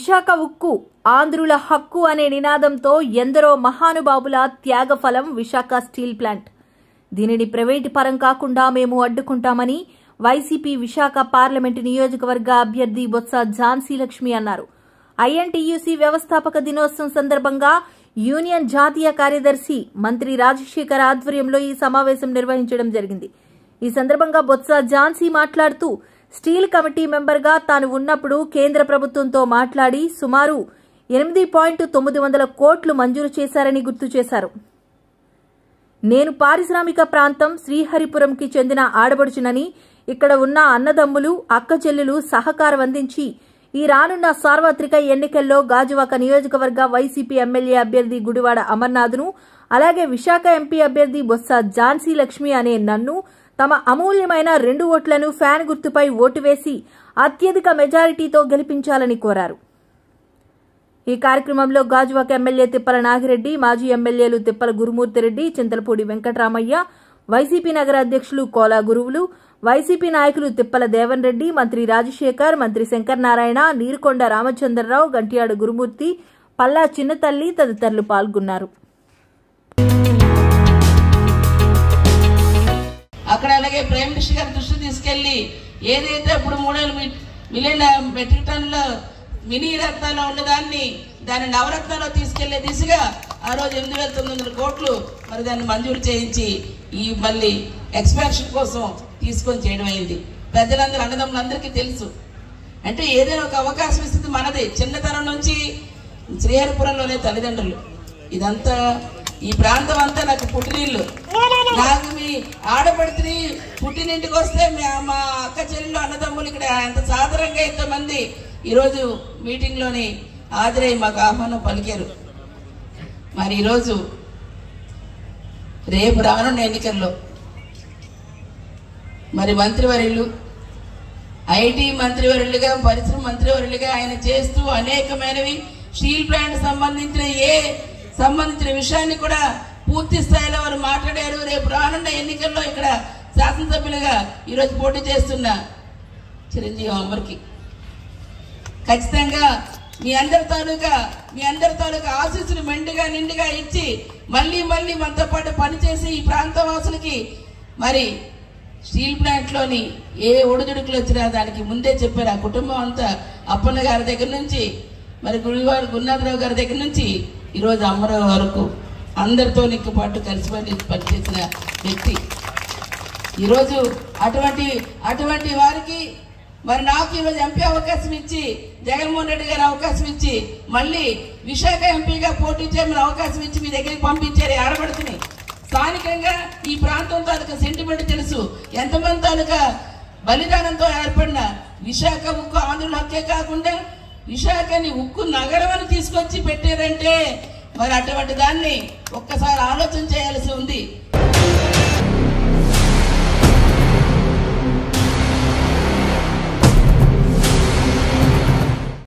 విశాఖ ఉక్కు ఆంధ్రుల హక్కు అనే నినాదంతో ఎందరో మహానుభావుల త్యాగఫలం విశాఖ స్టీల్ ప్లాంట్. దీనిని ప్రైవేటు పరం కాకుండా మేము అడ్డుకుంటామని వైసీపీ విశాఖ పార్లమెంటు నియోజకవర్గ అభ్యర్థి బొత్స ఝాన్సీ లక్ష్మి అన్నారు. ఐఎన్టీయూసీ వ్యవస్థాపక దినోత్సవం సందర్భంగా యూనియన్ జాతీయ కార్యదర్శి మంత్రి రాజశేఖర్ ఆధ్వర్యంలో ఈ సమావేశం నిర్వహించడం జరిగింది. ఈ సందర్భంగా బొత్స ఝాన్సీ మాట్లాడుతూ స్టీల్ కమిటీ మెంబర్గా తాను ఉన్నప్పుడు కేంద్ర ప్రభుత్వంతో మాట్లాడి సుమారు 8.900 కోట్లు మంజూరు చేశారని గుర్తు చేశారు. నేను పారిశ్రామిక ప్రాంతం శ్రీహరిపురంకి చెందిన ఆడబడుచునని ఇక్కడ ఉన్న అన్నదమ్ములు అక్క చెల్లెలు సహకారం అందించి ఈ రానున్న సార్వత్రిక ఎన్నికల్లో గాజువాక నియోజకవర్గ వైసీపీ ఎమ్మెల్యే అభ్యర్థి గుడివాడ అమర్నాథ్ను అలాగే విశాఖ ఎంపీ అభ్యర్థి బొత్స ఝాన్సీ లక్ష్మి అనే నన్ను తమ అమూల్యమైన 2 ఓట్లను ఫ్యాన్ గుర్తుపై ఓటు వేసి అత్యధిక మెజారిటీతో గెలిపించాలని కోరారు. ఈ కార్యక్రమంలో గాజువాక ఎమ్మెల్యే తిప్పల నాగిరెడ్డి, మాజీ ఎమ్మెల్యేలు తిప్పల గురుమూర్తిరెడ్డి, చింతలపూడి వెంకటరామయ్య, వైసీపీ నగర అధ్యక్షులు కోలా గురువులు, వైసీపీ నాయకులు తిప్పల దేవన్ రెడ్డి, మంత్రి రాజశేఖర్, మంత్రి శంకర్ నారాయణ, నీరుకొండ రామచంద్రరావు, గంట్యాడ గురుమూర్తి, పల్లా చిన్నతల్లి తదితరులు పాల్గొన్నారు. అక్కడ అలాగే ప్రైమ్ మినిస్టర్ గారి దృష్టి తీసుకెళ్లి ఏదైతే ఇప్పుడు 3 మిలియన్ మెట్రిక్ టన్నుల మినీ రత్నాల్లో ఉన్నదాన్ని దాన్ని నవరత్నాల్లో తీసుకెళ్లే దిశగా ఆ రోజు 8,900 కోట్లు మరి దాన్ని మంజూరు చేయించి ఈ మళ్ళీ ఎక్స్పాన్షన్ కోసం తీసుకొని చేయడం అయింది. ప్రజలందరూ అన్నదమ్ములందరికీ తెలుసు. అంటే ఏదైనా ఒక అవకాశం ఇస్తుంది మనది. చిన్నతనం నుంచి శ్రీహరిపురంలోనే తల్లిదండ్రులు, ఇదంతా ఈ ప్రాంతం అంతా నాకు పుట్టినిల్లు. నాకు మీ ఆడపడితే పుట్టినింటికి వస్తే మా అక్క చెల్లెలు అన్నదమ్ములు ఇక్కడ ఎంత సాధారణంగా ఇంతమంది ఈరోజు మీటింగ్లోని హాజరై మాకు ఆహ్వానం పలికారు. మరి ఈరోజు రేపు రానున్న ఎన్నికల్లో మరి మంత్రివర్యులు, ఐటీ మంత్రివర్యులుగా, పరిశ్రమ మంత్రివర్యులుగా ఆయన చేస్తూ అనేకమైనవి స్టీల్ ప్లాంట్ సంబంధించిన విషయాన్ని కూడా పూర్తి స్థాయిలో వారు మాట్లాడారు. రేపు రానున్న ఎన్నికల్లో ఇక్కడ శాసనసభ్యులుగా ఈరోజు పోటీ చేస్తున్న చిరంజీవి అమర్కి ఖచ్చితంగా మీ అందరి తాలూకా ఆశీస్సులు నిండుగా ఇచ్చి మళ్ళీ మనతో పాటు పనిచేసి ఈ ప్రాంత వాసులకి మరి స్టీల్ ప్లాంట్లోని ఏ ఒడిదుడుకులు వచ్చినా దానికి ముందే చెప్పారు. ఆ కుటుంబం అంతా అప్పన్న గారి దగ్గర నుంచి మరి గురునాథరావు గారి దగ్గర నుంచి ఈరోజు అమ్మరావు వరకు అందరితో పాటు కలిసి పనిచేసిన వ్యక్తి. ఈరోజు అటువంటి వారికి మరి నాకు ఈరోజు ఎంపీ అవకాశం ఇచ్చి, జగన్మోహన్ రెడ్డి గారు అవకాశం ఇచ్చి, మళ్ళీ విశాఖ ఎంపీగా పోటీ చేయమని అవకాశం ఇచ్చి మీ దగ్గరికి పంపించారు. ఆడబడుతుంది స్థానికంగా ఈ ప్రాంతం తాలూకా సెంటిమెంట్ తెలుసు. ఎంతమంది తాలూకా బలిదానంతో ఏర్పడిన విశాఖ ఉక్కు ఆంధ్రుల హక్కే కాకుండా విశాఖని ఉక్కు నగరం అని తీసుకొచ్చి పెట్టారంటే మరి అటువంటి దాన్ని ఒక్కసారి ఆలోచన చేయాల్సి ఉంది.